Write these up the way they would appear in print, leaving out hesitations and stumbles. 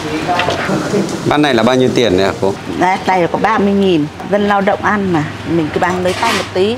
Bát này là bao nhiêu tiền đấy hả cô? Đấy, tay có 30.000. Dân lao động ăn mà, mình cứ bán lấy tay một tí.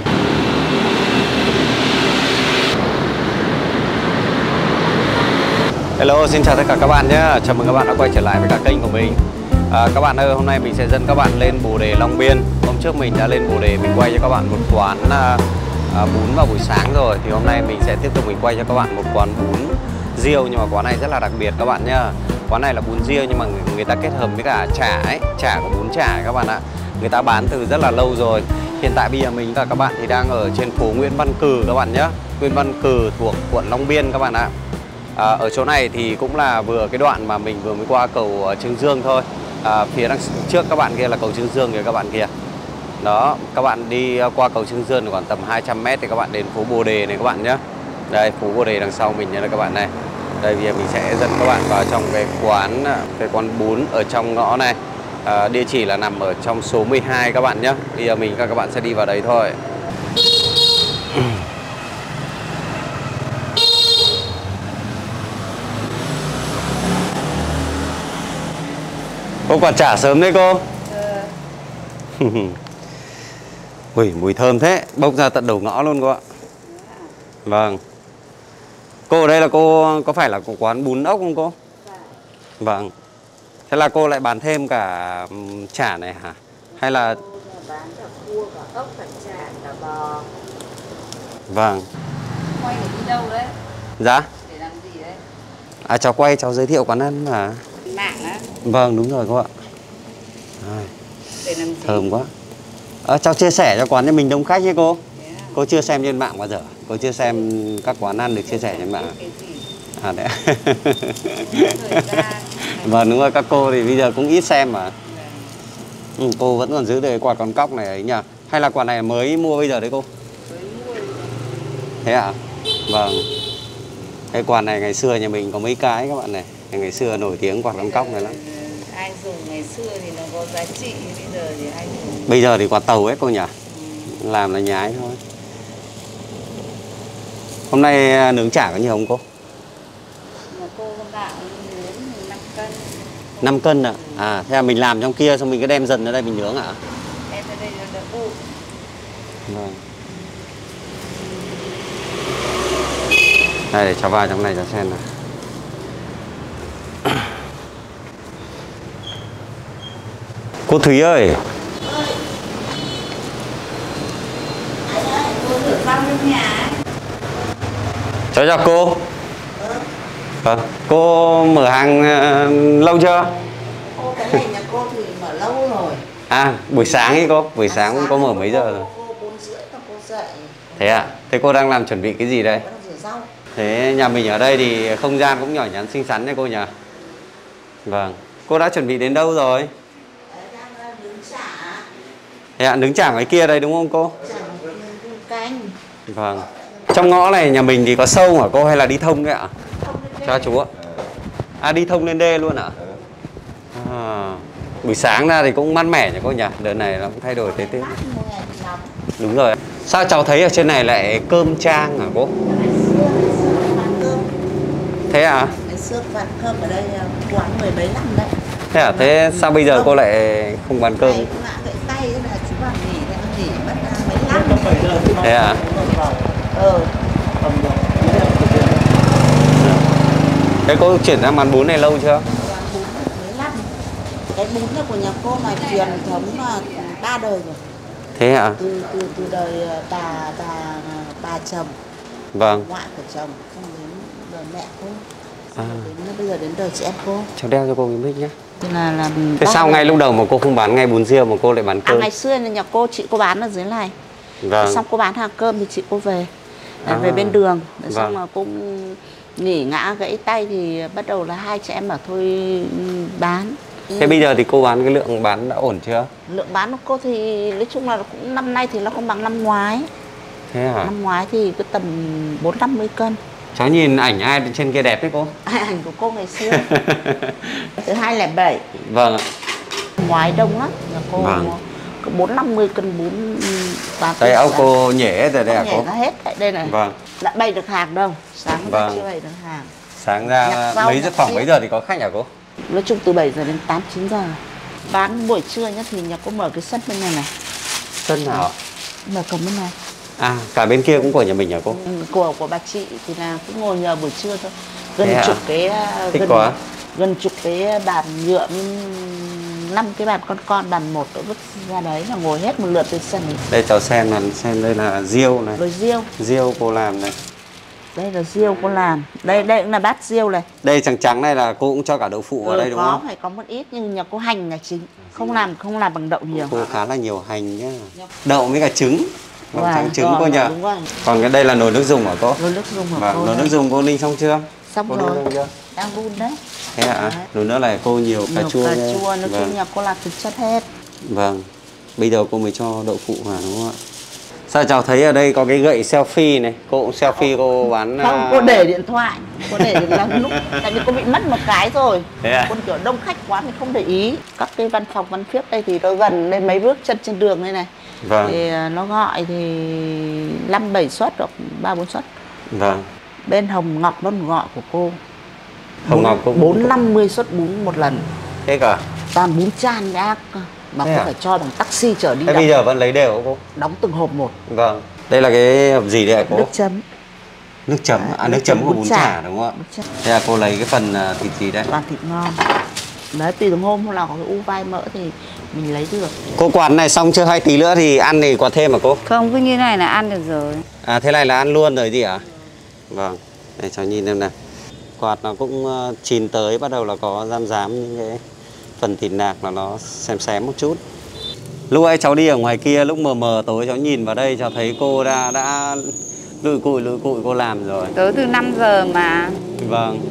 Hello, xin chào tất cả các bạn nhé. Chào mừng các bạn đã quay trở lại với cả kênh của mình. Các bạn ơi, hôm nay mình sẽ dẫn các bạn lên Bồ Đề, Long Biên. Hôm trước mình đã lên Bồ Đề, mình quay cho các bạn một quán bún vào buổi sáng rồi. Thì hôm nay mình sẽ tiếp tục mình quay cho các bạn một quán bún riêu. Nhưng mà quán này rất là đặc biệt các bạn nhá. Quán này là bún riêu nhưng mà người ta kết hợp với cả chả ấy, chả của bún chả ấy, các bạn ạ. Người ta bán từ rất là lâu rồi. Hiện tại bây giờ mình và các bạn thì đang ở trên phố Nguyễn Văn Cừ các bạn nhé. Nguyễn Văn Cừ thuộc quận Long Biên các bạn ạ. Ở chỗ này thì cũng là vừa cái đoạn mà mình vừa mới qua cầu Trương Dương thôi. Phía đằng trước các bạn kia là cầu Trương Dương kìa các bạn kia. Đó, các bạn đi qua cầu Trương Dương khoảng tầm 200 m thì các bạn đến phố Bồ Đề này các bạn nhé. Đây, phố Bồ Đề đằng sau mình nha các bạn này. Đây, bây giờ mình sẽ dẫn các bạn vào trong cái quán bún ở trong ngõ này. Địa chỉ là nằm ở trong số 12 các bạn nhé. Bây giờ mình và các bạn sẽ đi vào đấy thôi. Cô còn trả sớm đấy cô. Ui, mùi thơm thế, bốc ra tận đầu ngõ luôn cô ạ. Vâng. Cô ở đây là cô có phải là quán bún ốc không cô? Vâng. Thế là cô lại bán thêm cả chả này hả? Hay là Bán cả cua, cả ốc, cả chả, cả bò. Vâng. Quay để đi đâu đấy? Dạ? Để làm gì đấy? Cháu quay, cháu giới thiệu quán ăn mà. Mạng á? Vâng, đúng rồi cô ạ. Để làm gì? Thơm quá. Cháu chia sẻ cho quán cho mình đông khách chứ cô. Cô chưa xem trên mạng bao giờ. Cô chưa xem các quán ăn được chia sẻ trên mạng. Đấy. Vâng, đúng rồi, các cô thì bây giờ cũng ít xem mà. Cô vẫn còn giữ được cái quạt con cóc này ấy nhỉ? Hay là quạt này mới mua bây giờ đấy cô? Thế ạ? Vâng. Cái quạt này ngày xưa nhà mình có mấy cái các bạn này. Ngày xưa nổi tiếng quạt con cóc này lắm. Ai dùng ngày xưa thì nó có giá trị, bây giờ thì ai dùng? Bây giờ thì quạt tàu ấy cô nhỉ? Làm là nhái thôi. Hôm nay nướng chả có nhiều không cô? Mà cô gạo nướng 5 cân. 5 cân ạ? Thế là mình làm trong kia xong mình cứ đem dần ra đây mình nướng ạ? Đem ra đây nó đỡ bụi. Vâng. Đây để cháu vào trong này cháu xem nào. Cô Thúy ơi. Cháu chào cô. Vâng. Cô mở hàng lâu chưa? Cô cái này nhà cô thì mở lâu rồi. Buổi sáng ấy cô. Buổi sáng cũng có mở mấy giờ rồi? Cô 4:30 là cô dậy. Thế ạ? Thế cô đang làm chuẩn bị cái gì đây? Cô đang rửa rau. Thế nhà mình ở đây thì không gian cũng nhỏ nhắn xinh xắn đấy cô nhỉ? Vâng. Cô đã chuẩn bị đến đâu rồi? Đang nướng chả. Thế ạ, nướng chả ngoài kia đây đúng không cô? Chả canh. Vâng. Trong ngõ này nhà mình thì có sâu hả cô hay là đi thông đấy ạ? Cho chú ạ. Đi thông lên đê luôn ạ? Buổi sáng ra thì cũng mát mẻ nhỉ cô nhỉ? Đợt này nó cũng thay đổi thời tiết. Đúng rồi. Sao cháu thấy ở trên này lại cơm trang hả cô? Thế à? Ngày xưa bán cơm ở đây quán 10 mấy năm đấy. Thế à? Thế sao bây giờ cô lại không bán cơm? Ngã gãy tay là chú bảo nghỉ mất mấy năm. Thế à? Thế cô chuyển sang bán bún này lâu chưa? Quán bún mấy năm. Cái bún này của nhà cô là truyền thống là 3 đời rồi. Thế ạ? Từ đời bà chồng. Vâng. Ngoại của chồng, xong đến đời mẹ cô. Đến bây giờ đến đời chị em cô. Cháu đeo cho cô cái mic nhé. Thế sao ngay lúc đầu mà cô không bán ngay bún riêu mà cô lại bán cơm? Ngày xưa là nhà cô, chị cô bán ở dưới này. Vâng. Xong cô bán hàng cơm thì chị cô về về bên đường. Xong Vâng. mà cũng nghỉ ngã gãy tay thì bắt đầu là hai chị em bảo thôi bán. Thế bây giờ thì cô bán cái lượng bán đã ổn chưa? Lượng bán của cô thì nói chung là cũng năm nay thì nó không bằng năm ngoái. Thế hả? Năm ngoái thì cứ tầm 450 cân. Cháu nhìn ảnh ai trên kia đẹp đấy cô? Ảnh của cô ngày xưa. Từ 2007. Vâng ạ. Ngoái đông lắm, nhà cô Vâng. 450 cân bún bán. Đây ốc cô nhể hết rồi đây hả cô? Nhể ra hết đây này. Vâng. Đã bày được hàng đâu, sáng Vâng. chưa bày được hàng. Sáng ra khoảng mấy giờ thì có khách hả cô? Nói chung từ 7 giờ đến 8, 9 giờ. Bán buổi trưa nhá thì nhà cô mở cái sân bên này này. Sân nào? Mở cổng bên này. À, cả bên kia cũng của nhà mình hả cô? Của bà chị thì là cứ ngồi nhờ buổi trưa thôi. Gần Thế chục cái thích quá. Gần chục cái bàn nhựa, 5 cái bàn con bàn một vứt ra đấy là ngồi hết một lượt trên sân. Đây cháu xem đây là riêu này. Rồi riêu. Riêu cô làm này. Đây là riêu cô làm. Đây cũng là bát riêu này. Đây trắng trắng này là cô cũng cho cả đậu phụ vào đây đúng không? Phải có một ít nhưng nhà cô hành là chính. Không làm bằng đậu nhiều. Cô khá là nhiều hành nhá. Đậu với cả trứng. Trứng cô nhỉ? Đúng rồi. Còn cái đây là nồi nước dùng hả cô? Nồi nước dùng hả cô? Nồi nước dùng cô ninh xong chưa? Xong cô rồi. Chưa? Đang đun đấy. Thế ạ? Nồi nước này cô nhiều cà chua. Cà chua, nói chung nhà cô làm thực chất hết. Vâng. Bây giờ cô mới cho đậu phụ vào đúng không ạ? Sao cháu thấy ở đây có cái gậy selfie này, cô cũng selfie cô bán. Không, cô để điện thoại. Cô để điện thoại lúc tại vì cô bị mất một cái rồi. Thế à? Cô kiểu đông khách quá mình không để ý. Các cái văn phòng văn phiếc đây thì nó gần đây mấy bước chân trên đường đây này. Vâng. Thì nó gọi thì 5-7 suất hoặc 3-4 suất. Vâng. Bên Hồng Ngọc nó gọi của cô. Hồng Ngọc cũng 4-50 suất bún một lần. Thế cả? Toàn bún chan ác mà cô phải cho bằng taxi chở đi. Thế bây giờ vẫn lấy đều hả cô? Đóng từng hộp một. Vâng. Đây là cái hộp gì đây hả cô? Nước chấm. Nước chấm, nước chấm của bún chả đúng không ạ? Thế là cô lấy cái phần thịt gì đây? Toàn thịt ngon. Đấy, tùy từng hôm nào có cái u vai mỡ thì mình lấy được. Cô quạt này xong chưa hay tí nữa thì ăn thì quạt thêm hả cô? Không, cứ như này là ăn được rồi. À thế này là ăn luôn rồi gì ạ? Vâng. Đây cháu nhìn xem nào. Quạt nó cũng chín tới, bắt đầu là có rám những cái phần thịt nạc là nó xém một chút. Lúc ấy cháu đi ở ngoài kia, lúc mờ mờ tối cháu nhìn vào đây cháu thấy cô đã lụi cụi cô làm rồi. Tới từ 5 giờ mà. Vâng.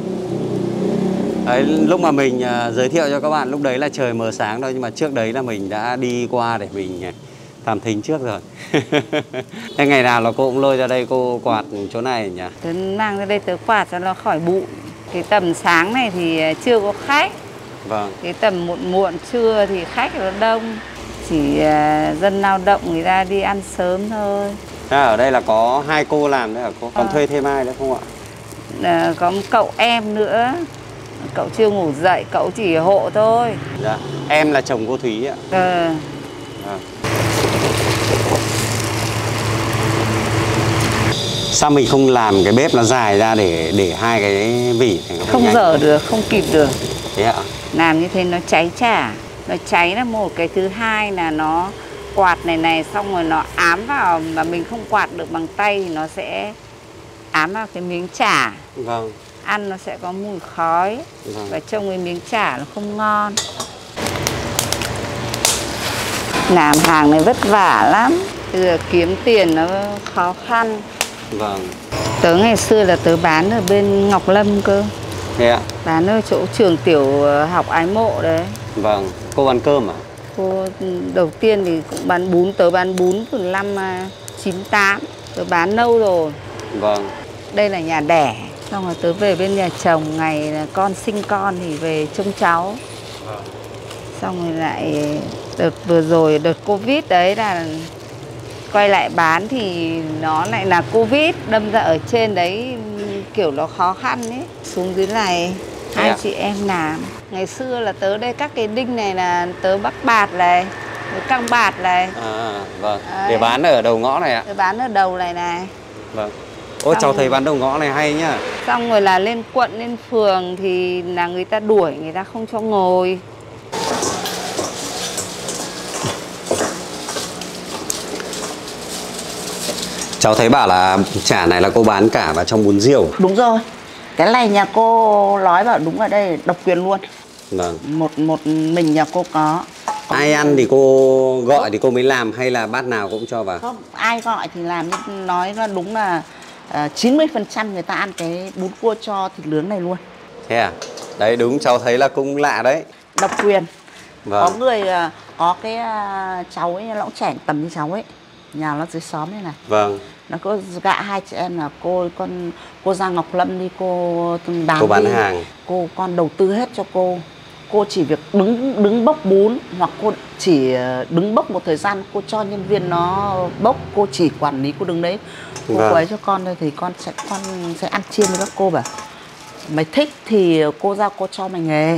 Đấy, lúc mà mình giới thiệu cho các bạn lúc đấy là trời mờ sáng thôi, nhưng mà trước đấy là mình đã đi qua để mình làm thính trước rồi. Thế ngày nào là cô cũng lôi ra đây cô quạt chỗ này nhỉ? Tớ mang ra đây tớ quạt cho nó khỏi bụi. Cái tầm sáng này thì chưa có khách. Vâng. Cái tầm muộn trưa thì khách nó đông. Chỉ dân lao động người ta đi ăn sớm thôi. Ở đây là có 2 cô làm đấy hả cô? Còn thuê thêm ai nữa không ạ? Có một cậu em nữa. Cậu chưa ngủ dậy, cậu chỉ hộ thôi. Dạ. Em là chồng cô Thúy ạ. Sao mình không làm cái bếp nó dài ra để 2 cái vỉ này không dở được, không kịp được. Thế ạ? Làm như thế nó cháy chả. Nó cháy là một, cái thứ hai là nó quạt này xong rồi nó ám vào mà mình không quạt được bằng tay thì nó sẽ ám vào cái miếng chả. Vâng. Ăn nó sẽ có mùi khói. Vâng. Và trông cái miếng chả nó không ngon. Làm hàng này vất vả lắm. Bây giờ kiếm tiền nó khó khăn. Vâng. Tớ ngày xưa là tớ bán ở bên Ngọc Lâm cơ. Thế ạ? Bán ở chỗ trường tiểu học Ái Mộ đấy. Vâng. Cô bán cơm à? Cô đầu tiên thì cũng bán bún, tớ bán bún từ năm 98. Tớ bán lâu rồi. Vâng. Đây là nhà đẻ. Xong rồi tớ về bên nhà chồng, ngày là con sinh con thì về trông cháu. Vâng. Xong rồi lại đợt vừa rồi, đợt Covid đấy là quay lại bán thì nó lại là Covid, đâm ra ở trên đấy kiểu nó khó khăn ấy. Xuống dưới này hai chị em làm. Ngày xưa là tớ đây các cái đinh này là tớ bắt bạt này, tớ căng bạt này. À vâng. Đấy. Để bán ở đầu ngõ này ạ? Tớ bán ở đầu này này. Vâng. Ôi cháu thấy bán đầu ngõ này hay nhá. Xong rồi là lên quận, lên phường thì là người ta đuổi, người ta không cho ngồi. Cháu thấy bảo là chả này là cô bán cả vào trong bún riêu. Đúng rồi. Cái này nhà cô nói bảo đúng ở đây độc quyền luôn. Vâng. Một mình nhà cô có. Ai ăn thì cô gọi thì cô mới làm hay là bát nào cũng cho vào? Không, ai gọi thì làm, nhưng nói là đúng là 90% người ta ăn cái bún cua cho thịt nướng này luôn. Thế à? Đấy đúng, cháu thấy là cũng lạ đấy. Độc quyền. Vâng. Có người, có cái cháu ấy, lão trẻ tầm như cháu ấy, nhà nó dưới xóm này này. Vâng. Nó có gạ hai chị em là cô ra Ngọc Lâm đi, cô bán hàng. Con đầu tư hết cho cô. Cô chỉ việc đứng bốc bún, hoặc cô chỉ đứng bốc một thời gian, cô cho nhân viên nó bốc, cô chỉ quản lý, cô đứng đấy. Cô ấy cho con thôi thì con sẽ ăn chiên với các cô. Bảo mày thích thì cô ra cô cho mày nghề.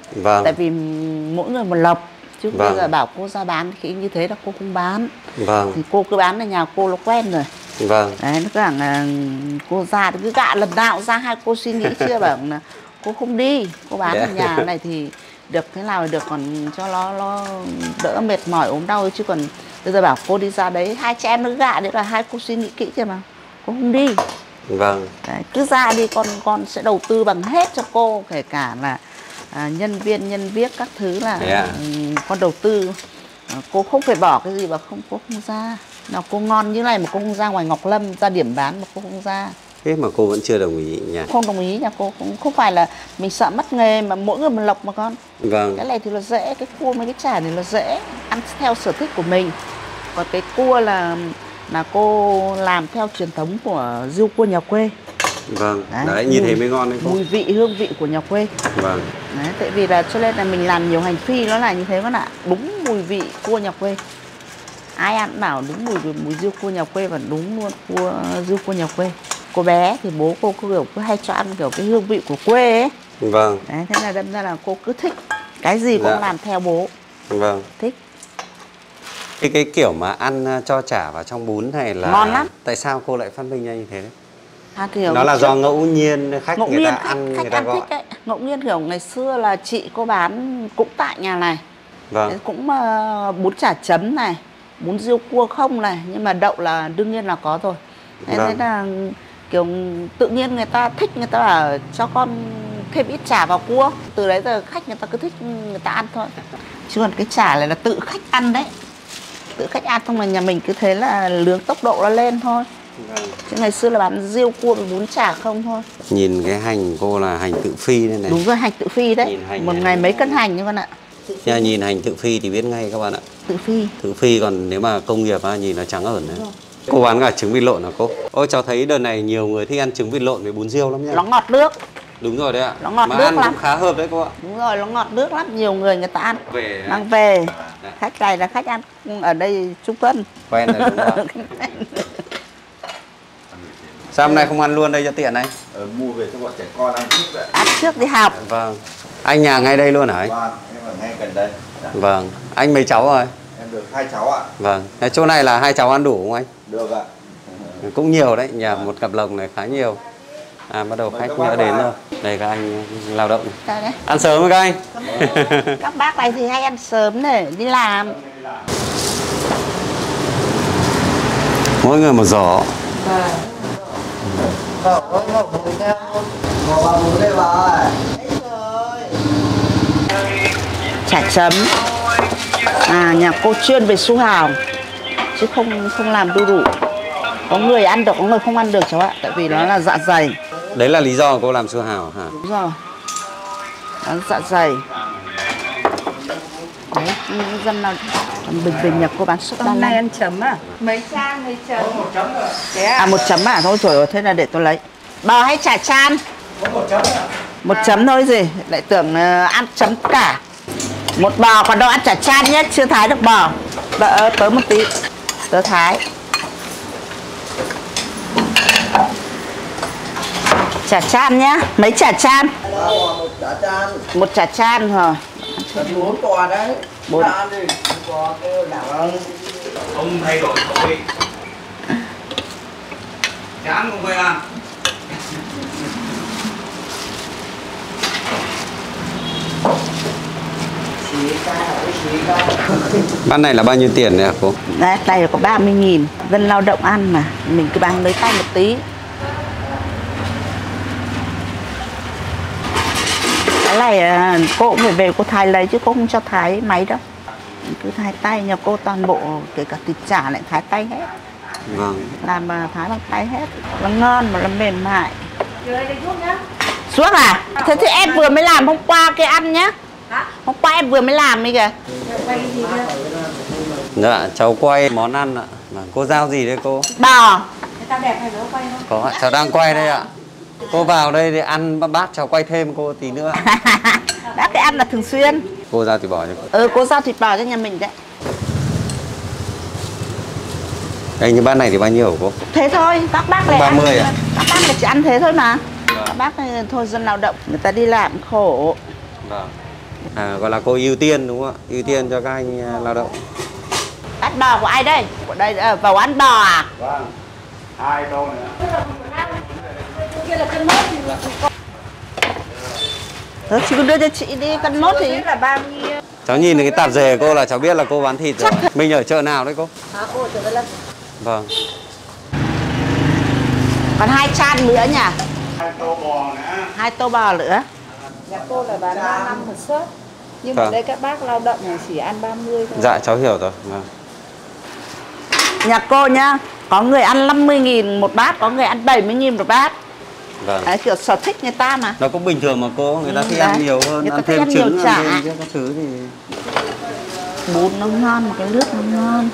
Vâng. Tại vì mỗi người một lộc. Chứ Vâng. bây giờ bảo cô ra bán khi như thế là cô không bán. Vâng. Thì cô cứ bán ở nhà cô nó quen rồi. Vâng. Đấy, nó cứ bảo là cô ra thì cứ gạ lần nào ra hai cô suy nghĩ chưa bảo là cô không đi, cô bán ở nhà này thì được thế nào thì được, còn cho nó đỡ mệt mỏi ốm đau. Chứ còn bây giờ bảo cô đi ra đấy hai chị em nó gạ đấy là hai cô suy nghĩ kỹ chưa mà cô không đi. Vâng. Đấy, cứ ra đi, con sẽ đầu tư bằng hết cho cô, kể cả là nhân viên nhân viết các thứ là con đầu tư. Cô không phải bỏ cái gì mà cô không ra. Nào cô ngon như này mà cô không ra ngoài Ngọc Lâm ra điểm bán mà cô không ra. Thế mà cô vẫn chưa đồng ý nhỉ? Không đồng ý nha, cô cũng không phải là mình sợ mất nghề mà mỗi người một lộc mà con. Vâng. Cái này thì nó dễ, cái cua mấy cái chả này nó dễ ăn theo sở thích của mình. Còn cái cua là cô làm theo truyền thống của riêu cua nhà quê. Vâng. Đấy như thế mới ngon đấy cô. Mùi vị hương vị của nhà quê. Vâng. Đấy, tại vì là cho nên là mình làm nhiều hành phi nó là như thế con ạ. Đúng mùi vị cua nhà quê. Ai ăn cũng bảo đúng mùi riêu cua nhà quê và đúng luôn riêu cua nhà quê. Cô bé thì bố cô cứ hay cho ăn kiểu cái hương vị của quê ấy. Vâng. Đấy, thế là đâm ra là cô cứ thích cái gì cũng làm theo bố. Vâng. Thích. Cái kiểu mà ăn cho chả vào trong bún này là ngon lắm. Tại sao cô lại phát minh ra như thế đấy? Kiểu nó là do ngẫu nhiên khách người ta ăn người ta gọi. Thích ngẫu nhiên kiểu ngày xưa là chị cô bán cũng tại nhà này. Vâng. Cũng bún chả chấm này, bún riêu cua không này, nhưng mà đậu là đương nhiên là có rồi. Thế là kiểu tự nhiên người ta thích, người ta bảo cho con thêm ít chả vào cua. Từ đấy giờ khách người ta cứ thích người ta ăn thôi. Chứ còn cái chả này là tự khách ăn đấy. Tự khách ăn xong rồi nhà mình cứ thế là lướng tốc độ nó lên thôi. Chứ ngày xưa là bán riêu cua với bún chả không thôi. Nhìn cái hành cô là hành tự phi đây này. Đúng rồi, hành tự phi đấy. Một ngày mấy cân hành như con ạ. Nhìn hành tự phi thì biết ngay các bạn ạ. Tự phi. Tự phi, còn nếu mà công nghiệp nhìn nó trắng ẩn đấy. Cô bán cả trứng vịt lộn hả cô? Ôi cháu thấy đợt này nhiều người thích ăn trứng vịt lộn với bún riêu lắm nhá. Nó ngọt nước. Đúng rồi đấy ạ. Nó ngọt mà nước ăn lắm. cũng khá hợp đấy cô ạ. Đúng rồi, nó ngọt nước lắm. Nhiều người ta ăn. Mang về. về. Khách này là khách ăn ở đây Trung Tuân. Quen rồi đúng không? Sao hôm nay không ăn luôn đây cho tiện này? Mua về cho bọn trẻ con ăn trước vậy. Ăn trước đi học. Vâng. Anh nhà ngay đây luôn hả anh? Vâng, em ở ngay gần đây. Vâng. Anh mấy cháu rồi? Em được 2 cháu ạ. Vâng. Cái chỗ này là 2 cháu ăn đủ không anh? Được ạ. Cũng nhiều đấy, nhà một cặp lồng này khá nhiều. Bắt đầu khách nhỡ đến rồi. Đây các anh lao động. Đấy. Ăn sớm với các anh. Các bác này thì hay ăn sớm để đi làm. Mỗi người một giỏ. Chả chấm. Nhà cô chuyên về su hào chứ không làm đu đủ. Có người ăn được, có người không ăn được cháu ạ. Tại vì nó là dạ dày. Đấy là lý do cô làm su hào hả? Đúng rồi. Nó dạ dày. Đấy, dân nào bình nhà cô bán suất hôm nay ăn chấm à? Mấy chan mấy chấm? Một chấm rồi. Một chấm à? Thôi trời ơi, thế là để tôi lấy. Bò hay chả chan? Có 1 chấm ạ. 1 chấm thôi gì? Lại tưởng ăn chấm cả. 1 bò, còn đâu ăn chả chan nhé, chưa thái được bò. Đợi tớ một tí. Tớ thái. Chả chan nhá. Mấy chả chan? 1 chả chan. 1 chả chan rồi. 4 quả đấy. 4. Ăn đi. Quả kêu đảo. Không thay đổi khẩu vị. Chán không quay ăn. Bát này là bao nhiêu tiền đấy hả cô? Đấy, này là có 30.000. Dân lao động ăn mà. Mình cứ bán lấy tay một tí. Cái này cô cũng phải về cô thái lấy chứ cô không cho thái máy đâu. Cứ thái tay, nhà cô toàn bộ kể cả thịt chả lại thái tay hết. Vâng. Làm mà thái bằng tay hết. Nó ngon mà nó mềm mại. Suốt à? Thế thì em vừa mới làm hôm qua kia ăn nhá. Hôm qua em vừa mới làm đi kìa. Dạ, cháu quay món ăn ạ. Cô giao gì đấy cô? Bò. Tao đẹp hay đỡ quay không? Có, cháu đang quay đây ạ. Cô vào đây để ăn bát cháu quay thêm cô tí nữa. Bác cái ăn là thường xuyên. Cô giao thịt bò cho cô. Cô giao thịt bò cho nhà mình đấy. Đây như bát này thì bao nhiêu hả cô? Thế thôi, các bác này 30 ăn, à? các bác này chỉ ăn thế thôi mà. Các bác này thôi dân lao động, người ta đi làm khổ. Vâng. Gọi là cô ưu tiên đúng không ạ? Ưu tiên cho các anh lao động. Bát bò của ai đây? Của đây vào ăn bò à? Vâng. 2 tô nữa. Kia là cân mốt thì đó, chị cứ đưa cho chị đi, cân mốt thì là bao nhiêu? Cháu nhìn cái tạp dề cô là cháu biết là cô bán thịt rồi. Mình ở chợ nào đấy cô? Cô ở chợ Vân Lâm. Vâng. Còn 2 chan nữa nhỉ? 2 tô bò nữa. 2 tô bò nữa. Nhà cô là bán 35 một suất. Nhưng Vâng. mà đây các bác lao động này chỉ ăn 30 thôi. Dạ cháu hiểu rồi. Vâng. Nhà cô nhá, có người ăn 50.000 một bát, có người ăn 70.000 một bát. Vâng. Đấy, kiểu sở thích người ta mà. Nó cũng bình thường mà cô, người ta thích ăn Đấy. nhiều hơn, Người ta ăn thích thêm ăn nhiều trứng, chả. ăn thêm các thứ thì Bún nó ngon, một cái nước nó ngon.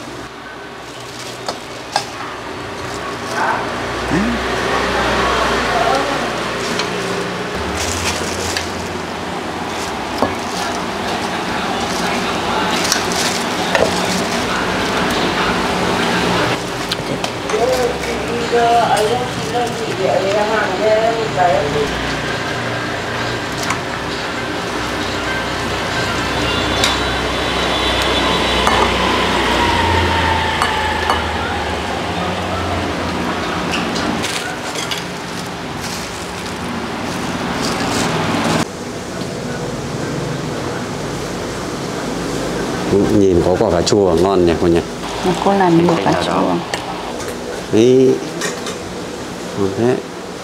nhìn có quả cà chua ngon nhỉ cô nhỉ. Nhà cô làm nhiều cà chua. Ý. Ngon thế.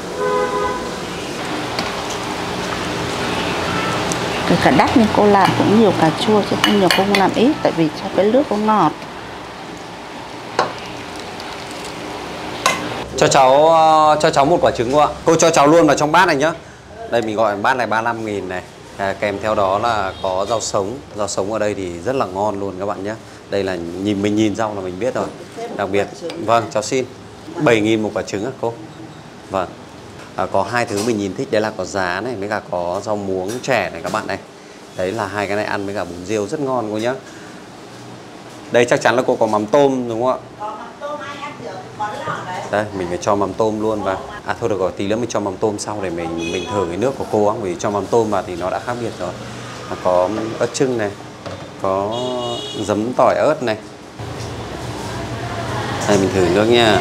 Cái cả đắt nhưng cô làm cũng nhiều cà chua chứ không nhiều cô không làm ít, tại vì cho cái nước nó ngọt. Cho cháu một quả trứng cô ạ. Cô cho cháu luôn vào trong bát này nhá. Đây mình gọi bát này 35.000 này. Kèm theo đó là có rau sống. Rau sống ở đây thì rất là ngon luôn các bạn nhé. Đây là mình nhìn rau là mình biết rồi. Đặc biệt, vâng cháu xin 7.000 một quả trứng á cô. Vâng. Có 2 thứ mình nhìn thích, đấy là có giá này với cả có rau muống trẻ này các bạn này. Đấy là 2 cái này ăn với cả bún riêu rất ngon cô nhá. Đây chắc chắn là cô có mắm tôm đúng không ạ? Có mắm tôm ai ăn được, có lọ đấy. Đây mình phải cho mắm tôm luôn vào. Thôi được rồi, tí nữa mình cho mắm tôm sau để mình thử cái nước của cô á, vì cho mắm tôm vào thì nó đã khác biệt rồi. Có ớt chưng này, có giấm tỏi ớt này. Đây mình thử nước nha.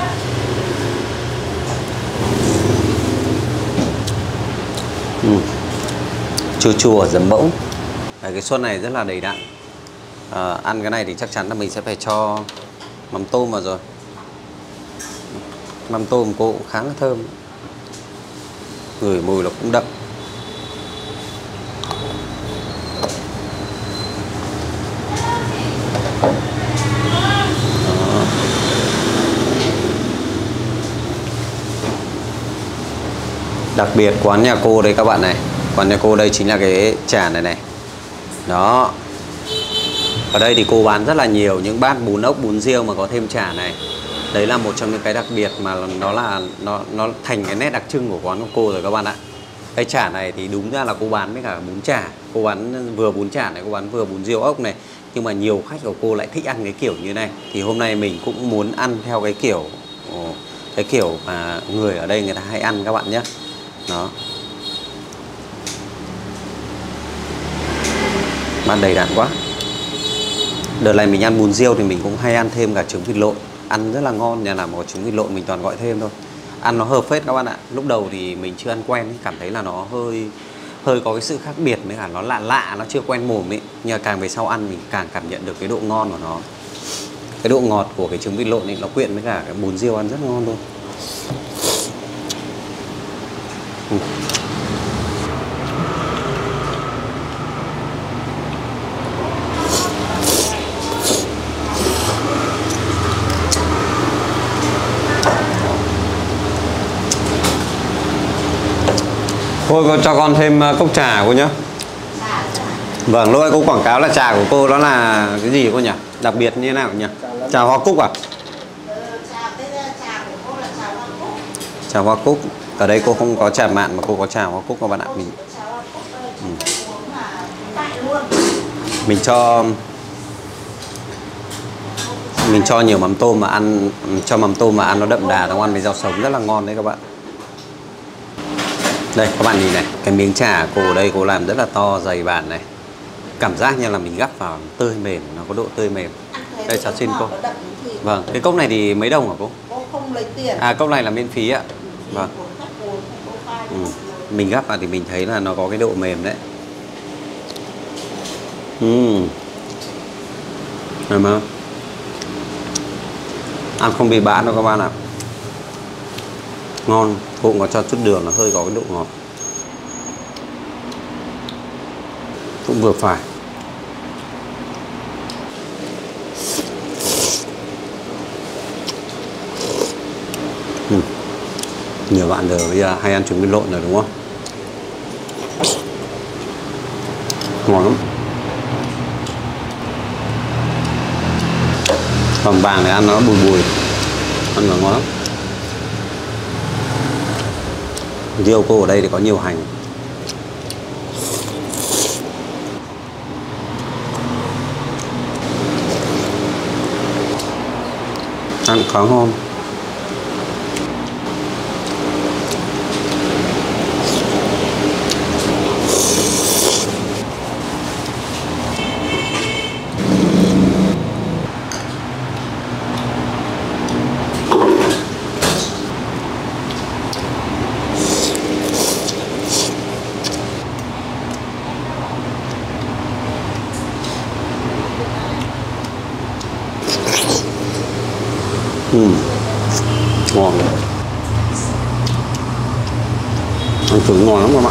Chua chua giấm bỗng. Cái suất này rất là đầy đặn. Ăn cái này thì chắc chắn là mình sẽ phải cho mắm tôm vào rồi. Mắm tôm cô cũng khá là thơm, ngửi mùi nó cũng đậm. Đặc biệt quán nhà cô đây các bạn này, quán nhà cô đây chính là cái chả này này. Đó. Ở đây thì cô bán rất là nhiều những bát bún ốc, bún riêu mà có thêm chả này. Đấy là một trong những cái đặc biệt mà nó thành cái nét đặc trưng của quán của cô rồi các bạn ạ. Cái chả này thì đúng ra là cô bán với cả bún chả. Cô bán vừa bún chả này, cô bán vừa bún riêu ốc này. Nhưng mà nhiều khách của cô lại thích ăn cái kiểu như này. Thì hôm nay mình cũng muốn ăn theo cái kiểu mà người ở đây người ta hay ăn các bạn nhé. Đó. Bán đầy đặn quá. Đợt này mình ăn bún riêu thì mình cũng hay ăn thêm cả trứng vịt lộn. Ăn rất là ngon, nhà nào mà có trứng vịt lộn mình toàn gọi thêm thôi. Ăn nó hợp phết các bạn ạ. Lúc đầu thì mình chưa ăn quen, cảm thấy là nó hơi có cái sự khác biệt, với cả nó lạ, nó chưa quen mồm ấy. Nhưng mà càng về sau ăn mình càng cảm nhận được cái độ ngon của nó. Cái độ ngọt của cái trứng vịt lộn ấy nó quyện với cả cái bún riêu ăn rất ngon luôn. Thôi cho con thêm cốc trà cô nhé. Vâng, lúc nãy cô quảng cáo là trà của cô đó là cái gì cô nhỉ? Đặc biệt như thế nào nhỉ? Trà hoa cúc à? Trà hoa cúc. Ở đây cô không có trà mạn mà cô có trà hoa cúc các bạn ạ. Mình cho nhiều mắm tôm mà ăn, nó đậm đà, nó ăn với rau sống rất là ngon đấy các bạn. Đây các bạn nhìn này, cái miếng chả cô ở đây cô làm rất là to, dày bản này. cảm giác như là mình gắp vào tơi mềm, nó có độ tơi mềm. Đây cháu xin cô. Vâng, cái cốc này thì mấy đồng hả cô? Cô không lấy tiền. À, cốc này là miễn phí ạ. Vâng. Mình gắp vào thì mình thấy là nó có cái độ mềm đấy. Được không? Ăn không bị bã đâu các bạn ạ. Ngon, cô cũng có cho chút đường, nó hơi có cái độ ngọt. Cũng vừa phải. Nhiều bạn giờ bây giờ hay ăn trứng bên lộn rồi đúng không? Ngon lắm. Còn vàng này ăn nó bùi bùi, ăn nó ngon lắm. Riêu cô ở đây thì có nhiều hành. Ăn khá ngon. Ngon. Ăn trứng ngon lắm các bạn.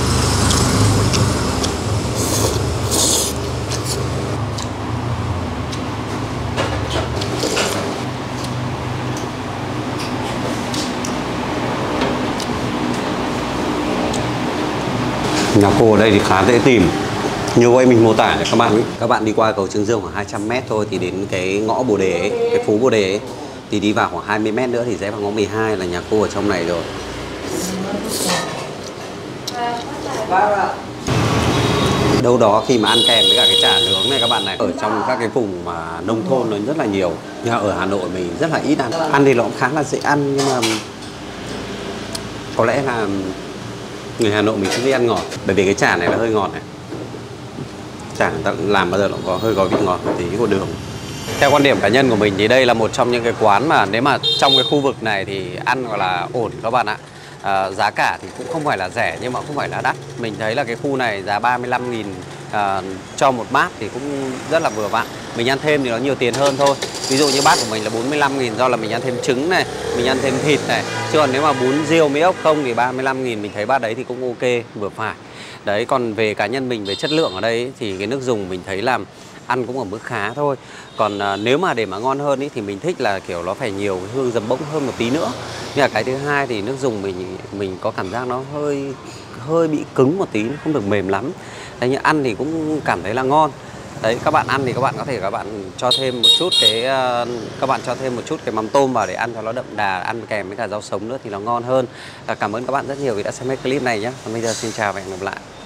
Nhà cô ở đây thì khá dễ tìm. Như vậy mình mô tả cho các bạn. Các bạn đi qua cầu Trương Dương khoảng 200 m thôi thì đến cái ngõ Bồ Đề ấy, cái phố Bồ Đề ấy. Thì đi vào khoảng 20 m nữa thì sẽ vào ngõ 12 là nhà cô ở trong này rồi. Đâu đó khi mà ăn kèm với cả cái chả nướng này các bạn này, ở trong các cái vùng mà nông thôn nó rất là nhiều. Nhưng ở Hà Nội mình rất là ít ăn. Ăn thì nó cũng khá là dễ ăn nhưng mà có lẽ là người Hà Nội mình không thích ăn ngọt. Bởi vì cái chả này là hơi ngọt này. Chả người ta làm bao giờ nó có hơi có vị ngọt và tí của đường. Theo quan điểm cá nhân của mình thì đây là một trong những cái quán mà nếu mà trong cái khu vực này thì ăn gọi là ổn các bạn ạ. Giá cả thì cũng không phải là rẻ nhưng mà không phải là đắt. Mình thấy là cái khu này giá 35.000 cho một bát thì cũng rất là vừa vặn. Mình ăn thêm thì nó nhiều tiền hơn thôi. Ví dụ như bát của mình là 45.000 do là mình ăn thêm trứng này, mình ăn thêm thịt này. Chứ còn nếu mà bún riêu mấy ốc không thì 35.000 mình thấy bát đấy thì cũng ok, vừa phải. Đấy, còn về cá nhân mình về chất lượng ở đây ấy, thì cái nước dùng mình thấy là ăn cũng ở mức khá thôi. Còn nếu mà để mà ngon hơn ý, thì mình thích là kiểu nó phải nhiều cái hương giấm bỗng hơn một tí nữa. Nhưng mà cái thứ hai thì nước dùng mình có cảm giác nó hơi bị cứng một tí, không được mềm lắm. Đấy, nhưng ăn thì cũng cảm thấy là ngon. Đấy, các bạn ăn thì các bạn có thể cho thêm một chút cái mắm tôm vào để ăn cho nó đậm đà, ăn kèm với cả rau sống nữa thì nó ngon hơn. Cảm ơn các bạn rất nhiều vì đã xem hết clip này nhé. Còn bây giờ xin chào và hẹn gặp lại.